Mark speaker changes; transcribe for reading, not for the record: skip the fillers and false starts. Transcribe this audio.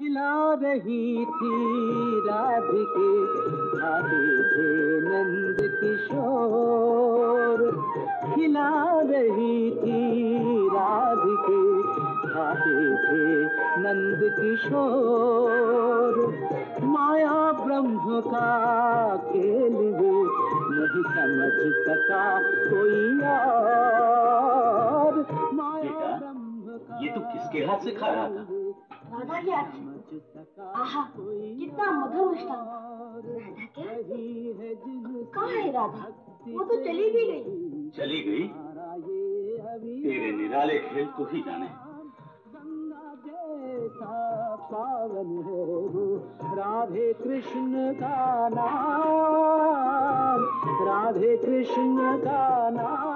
Speaker 1: खिला रही थी राधिके, खाते थे नंद किशोर। खिला रही थी राधिके, खाते थे नंद किशोर। माया ब्रह्म का खेल वो नहीं समझ सका कोई और।
Speaker 2: बेटा, ये तू किसके हाथ से खा रहा था?
Speaker 3: राधा के हाथ से। आहा, कितना मधुर मिष्ठान। राधा के हाथ से? कहाँ है राधा? वो तो चली भी गई।
Speaker 2: चली गई? तेरे निराले खेल तो ही जाने।
Speaker 1: जैसा पावन है वो राधे कृष्ण का नाम, राधे कृष्ण का नाम।